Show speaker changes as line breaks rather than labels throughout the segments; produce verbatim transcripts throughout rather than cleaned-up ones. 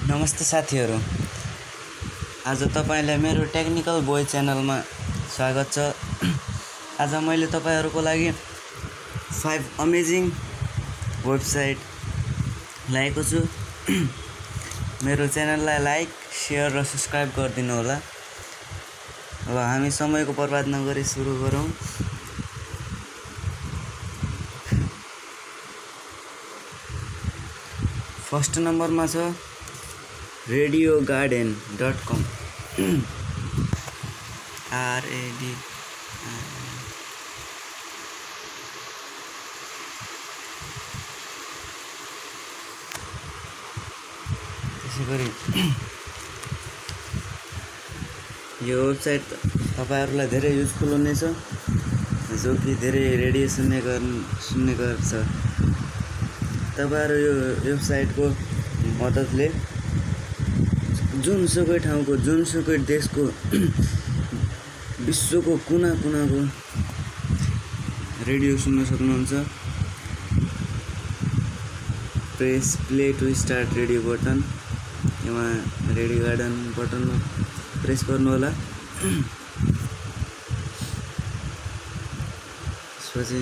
नमस्ते साथीहरु, आज तपाईलाई मेरो टेक्निकल बोय च्यानलमा स्वागत छ। आज मैले तपाईहरुको लागि फाइभ अमेजिङ वेबसाइट ल्याएको छु। मेरो च्यानललाई लाइक, शेयर र सब्स्क्राइब गरिदिनु होला। अब हामी समयको बर्बाद नगरी सुरु गरौँ। फर्स्ट नम्बरमा छ radio garden dot com. R A D त्यसैगरी यो वेबसाइट तपाईहरुलाई धेरै युजफुल हुनेछ, जो कि धेरै रेडियो सुन्ने गर्न सुन्ने गर्छ। तपाईहरु यो वेबसाइटको मद्दतले जुनसुकै ठाउँको, जुनसुकै देशको, विश्वको कुना कुनाको रेडियो सुन्न सक्नुहुन्छ। Press play to start radio button, यहाँ रेडियो गार्डन बटनमा प्रेस गर्नु होला। त्यसपछि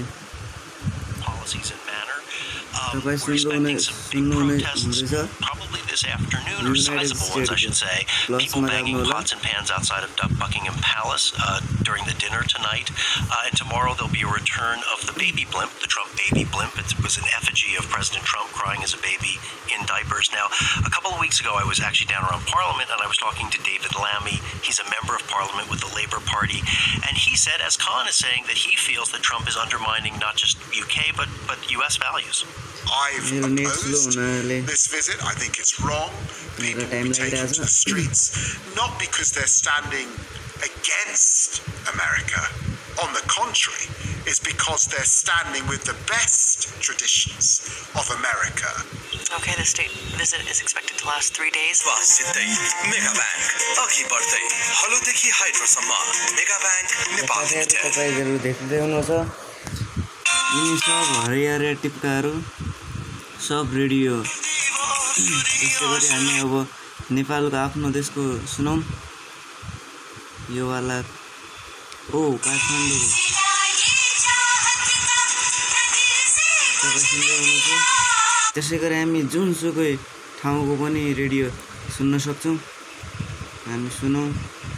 तपाईं सुन्नुहुने सुन्नुहुने हुँदैछ
this afternoon, or sizable ones, I should say. People banging pots and pans outside of Buckingham Palace uh, during the dinner tonight. Uh, and tomorrow there'll be a return of the baby blimp, the Trump baby blimp. It was an effigy of President Trump crying as a baby in diapers. Now, a couple of weeks ago, I was actually down around Parliament, and I was talking to David Lammy. He's a member of Parliament with the Labour Party. And he said, as Khan is saying, that he feels that Trump is undermining not just U K, but, but U S values.
I've opposed this visit. I think it's wrong. People will be taken to the streets, not because they're standing against America. On the contrary, it's because they're standing with the best traditions of America.
Okay, the state visit is expected to last three days.
Mega Bank, अघि बढ्दै हलोदेखि हाइड्रोसम्म Mega Bank Nepal
तपाईहरु देख्दै हुनुहुन्छ यी सब हरिया रे टिप्काहरु सब रेडियो। त्यसैगरी हामी अब नेपालको आफ्नो देशको सुनौं। यो वाला ओ काठमाडौँ तपाईं सुन्दै हुनुहुन्छ। त्यसैगरी हामी जुनसुकै ठाउँको पनि रेडियो सुन्न सक्छौं। हामी सुनौं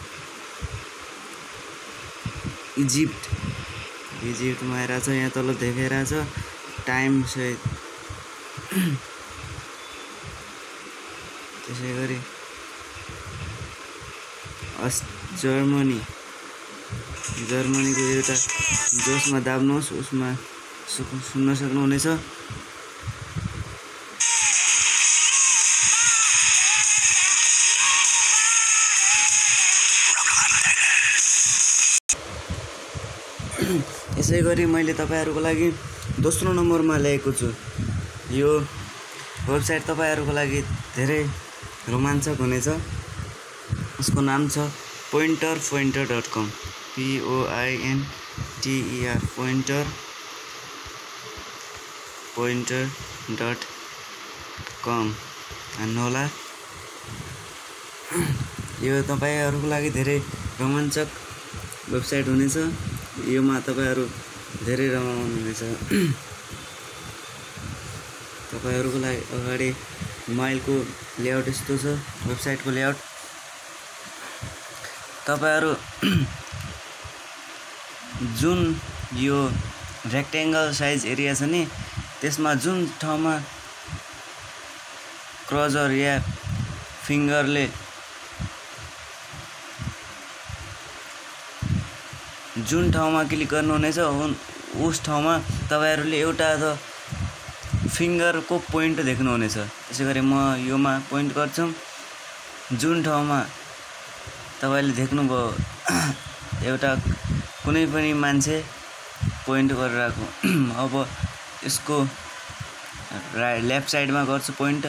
इजिप्ट इजिप्टमा आइरा छ, यहाँ तल देखाइरा छ टाइम सहित। त्यसैगरी अस जर्मनी जर्मनीको एउटा जसमा दाब्नुहोस् उसमा सुन्न सक्नुहुनेछ। यसैगरी मैले तपाईहरुको लागि दोस्रो नम्बरमा ल्याएको छु। यो वेबसाइट तपाईहरुको लागि धेरै रोमाञ्चक हुनेछ। यसको नाम छ pointer pointer dot com. P O I N T E R pointer pointer dot com हान्नु होला। यो तपाईहरुको लागि धेरै रोमाञ्चक वेबसाइट हुनेछ। योमा तपाईहरु धेरै रमाउनुहुनेछ। तपाईहरुको लागि अगाडि माइलको लेआउट यस्तो छ, वेबसाइटको लेआउट। तपाईहरु जुन यो रेक्टेंगल साइज एरिया छ नि, त्यसमा जुन ठाउँमा क्रसर या फिंगरले जुन ठाउँमा क्लिक गर्नुहुनेछ उस ठाउँमा तपाईहरुले एउटा त फिंगरको पोइन्ट देख्नुहुनेछ। त्यसैगरी म योमा पोइन्ट गर्छु। जुन ठाउँमा तपाईले देख्नुभयो एउटा कुनै पनि मान्छे पोइन्ट गरिरहेको, अब यसको राइट लेफ्ट साइडमा गर्छु पोइन्ट।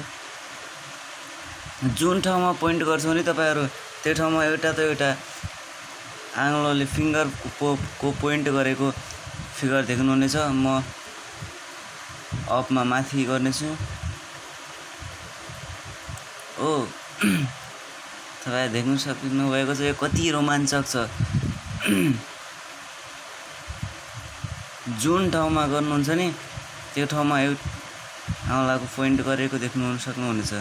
जुन ठाउँमा पोइन्ट गर्छौ नि तपाईहरु त्यो ठाउँमा एउटा त एउटा आंगलोले फिंगर को पोइन्ट गरेको फिगर देख्नुहुनेछ। म अपमा माथि गर्नेछु। ओ तपाईँ देख्न सक्नुभएको छ यो कति रोमाञ्चक छ। जुन ठाउँमा गर्नुहुन्छ नि त्यो ठाउँमा एउटा औँलाको पोइन्ट गरेको देख्नु सक्नुहुनेछ।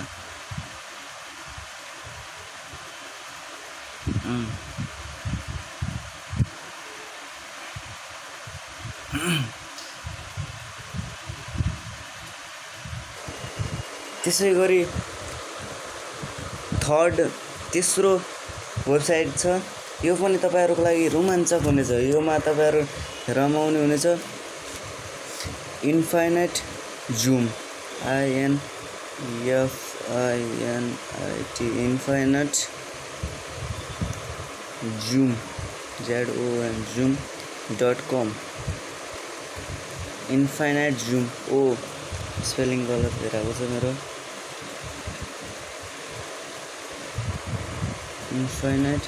त्यसै गरी थर्ड तेस्रो वेबसाइट छ, यो पनि तपाईँहरूको लागि रोमाञ्चक हुनेछ। योमा तपाईँहरू रमाउने हुनेछ। Infinite zoom आइएनएफआइएनआइटी infinite zoom जेडओएन zoom dot कम इन्फाइनाइट जुम ओ स्पेलिङ गलत भइरहेको छ मेरो। Infinite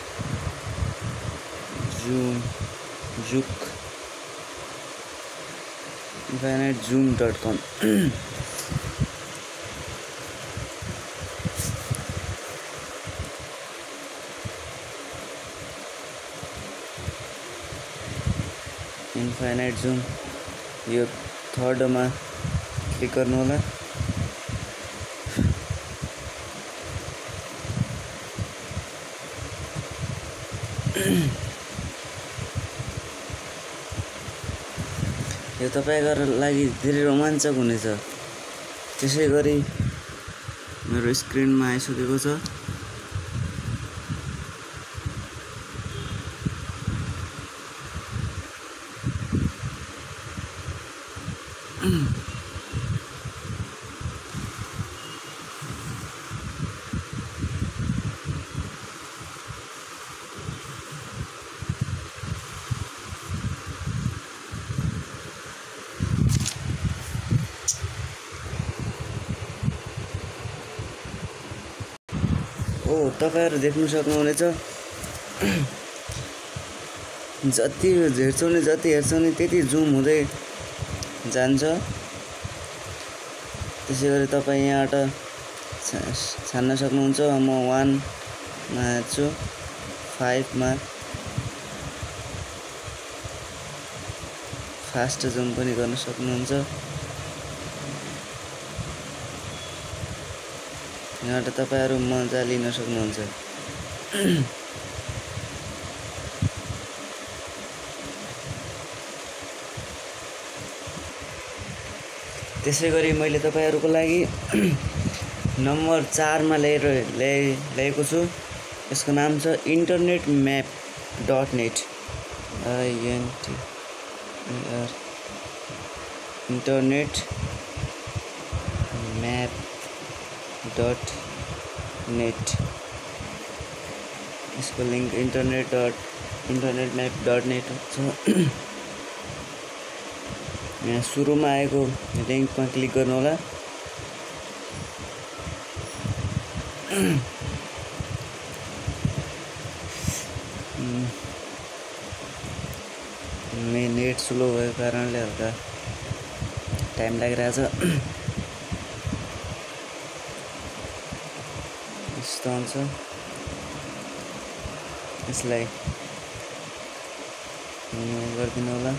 zoom जुक infinite zoom dot कम इन्फाइनाइट जुम यो थर्डमा क्लिक गर्नु होला। यो तपाईँको लागि धेरै रोमाञ्चक हुनेछ। त्यसै गरी मेरो स्क्रिनमा आइसकेको छ। ओ तपाईहरु देख्न सक्नुहुनेछ जति हेर्छौ नि जति हेर्छौ नि त्यति जुम हुँदै जान्छ। त्यसैगरी तपाई यहाँबाट छान्न सक्नुहुन्छ। म वन मा हेर्छु, फाइभ मा फास्ट जुम पनि गर्न सक्नुहुन्छ। यहाँबाट तपाईहरु मजा लिन सक्नुहुन्छ। त्यसैगरी मैले तपाईहरुको लागि नम्बर चार मा ल्याएर ल्याएको छु। यसको नाम छ internet map dot net I N T R internet map dot net. इसको link internet dot internet map dot net छ। यहाँ सुरुमा आएको लिंकमा क्लिक गर्नु होला। मेरो नेट स्लो भएको कारणले हल्का टाइम लागिरहेछ। यस्तो हुन्छ। यसलाई गरिदिनु होला।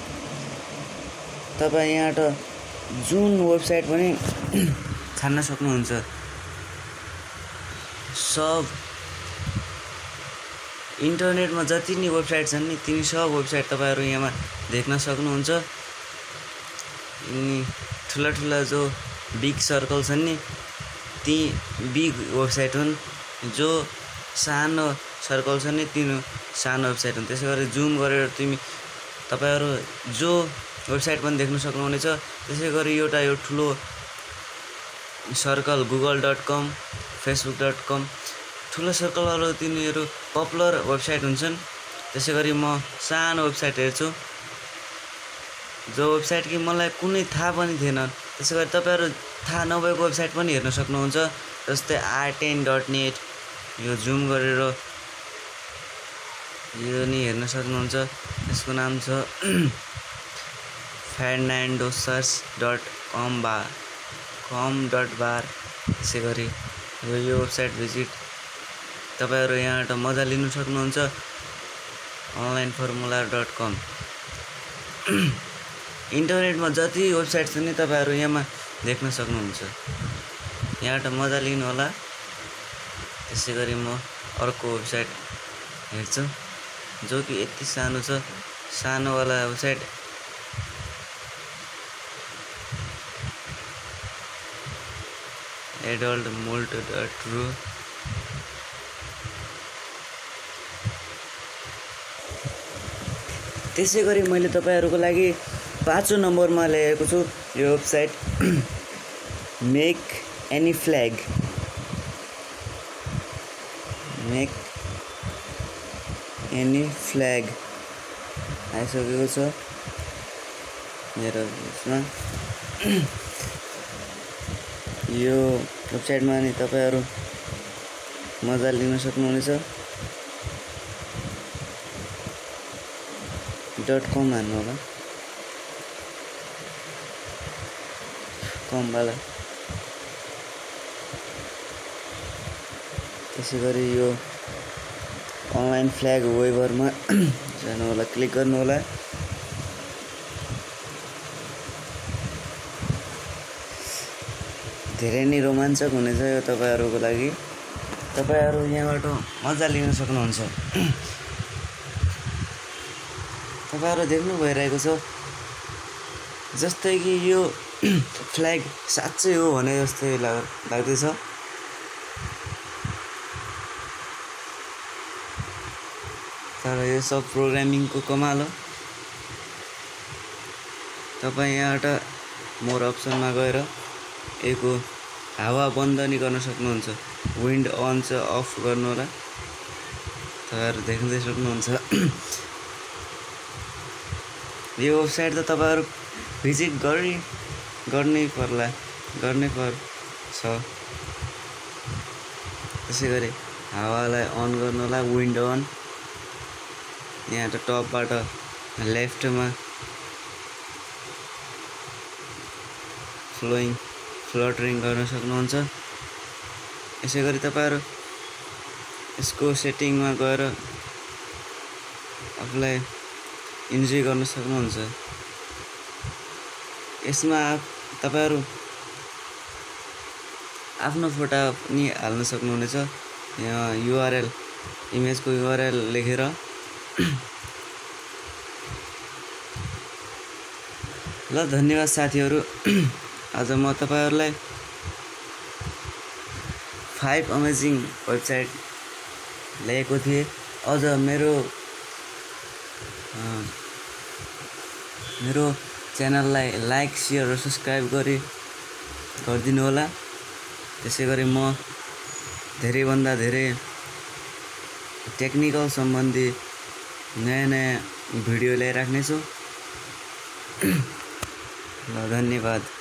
तपाईं यहाँबाट जुन वेबसाइट पनि छान्न सक्नुहुन्छ। सब इन्टरनेटमा जति नि वेबसाइट छन् नि ती सब वेबसाइट तपाईहरु यहाँमा देख्न सक्नुहुन्छ। यिनी ठुला ठुला जो बिग सर्कल छन् नि ती बिग वेबसाइट हुन्। जो सानो सर्कल छन् नि तिनी सानो वेबसाइट हुन्। त्यसैगरी जुम गरेर तिमी तपाईहरु जो वेबसाइट पनि देख्न सक्नुहुनेछ। त्यसैगरी एउटा यो ठुलो circle Google dot com Facebook dot com ठुलो सर्कलहरु तिनीहरु पपुलर वेबसाइट हुन्छन्। त्यसैगरी म सानो वेबसाइट हेर्छु जो वेबसाइट कि मलाई कुनै थाहा पनि थिएन। त्यसैगरी तपाईहरु थाहा नभएको वेबसाइट पनि हेर्न सक्नुहुन्छ। जस्तै आर टेन डट नेट यो जुम गरेर यो नि हेर्न सक्नुहुन्छ। यसको नाम छ फर्नान्डोसर्च डट कम बा कम डट बार। त्यसैगरी यो यो वेबसाइट भिजिट तपाईहरु यहाँबाट मजा लिन सक्नुहुन्छ अनलाइन फर्मुला डट कम। इन्टरनेटमा जति वेबसाइट छ नि तपाईहरु यहाँमा देख्न सक्नुहुन्छ। यहाँबाट मजा लिनु होला। त्यसैगरी म अर्को वेबसाइट हेर्छु जो कि यति सानो छ, सानो वाला वेबसाइट एडल्ट मोल्ट डट रु। त्यसैगरी मैले तपाईहरुको लागि पाँचौं नम्बरमा ल्याएको छु यो website make any flag. Make any flag आइसकेको छ मेरो उसमा। यो वेबसाइटमा नि तपाईहरु मजा लिन सक्नुहुनेछ। डट कम हान्नु होला, कम वाला। त्यसैगरी यो अनलाइन फ्ल्याग वेबरमा जानु होला, क्लिक गर्नु होला। धेरै नै रोमाञ्चक हुनेछ यो तपाईहरुको लागि। तपाईहरु यहाँबाट मजा लिन सक्नुहुन्छ। तपाईहरु देख्नु भइरहेको छ जस्तै कि यो फ्ल्याग साच्चै हो भने जस्तै लाग्दैछ। तर यो सब प्रोग्रामिङको कमाल हो। तपाई यहाँबाट मोर अप्सनमा गएर यसको हावा बन्द नि गर्न सक्नुहुन्छ। विन्ड अन छ, अफ गर्नु होला। तपाईहरु देख्दै सक्नुहुन्छ। यो वेबसाइट त तपाईहरु भिजिट गरि गर्नै पर्ला, गर्नै पर्छ। त्यसैगरी हावालाई अन गर्नु होला, विन्ड अन। यहाँ त टपबाट लेफ्टमा फ्लोइङ फ्लटरिङ गर्न सक्नुहुन्छ। यसैगरी तपाईहरु यसको सेटिङमा गएर आफुलाई इन्जोय गर्न सक्नुहुन्छ। यसमा तपाईहरु आफ्नो फोटो पनि हाल्न सक्नुहुनेछ। यहाँ युआरएल इमेजको युआरएल लेखेर। ल धन्यवाद साथीहरु। आज म तपाईहरुलाई फाइभ अमेजिङ वेबसाइट ल्याएको थिएँ। अझ मेरो मेरो च्यानललाई लाइक, शेयर र सब्स्क्राइब गरी गरिदिनु होला। त्यसैगरी म धेरै भन्दा धेरै टेक्निकल सम्बन्धी नयाँ नयाँ भिडियो ल्याइराख्ने छु। ल धन्यवाद।